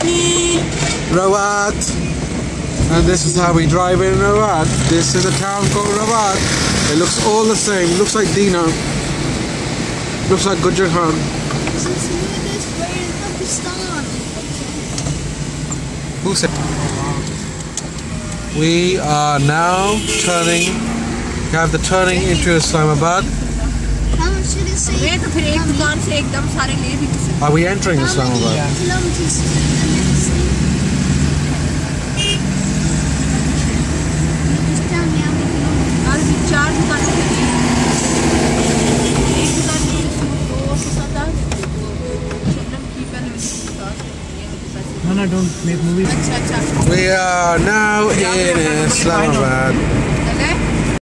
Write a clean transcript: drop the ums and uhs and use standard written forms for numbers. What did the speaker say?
Rawat. And this is how we drive in Rawat. This is a town called Rawat. It looks all the same. Looks like Dina. Looks like Gujar Khan. Who said? We are now turning. We have the turning into Islamabad. How much should it say? Are we entering Islamabad? Kilometers. No, don't make movies. We are now in Islamabad.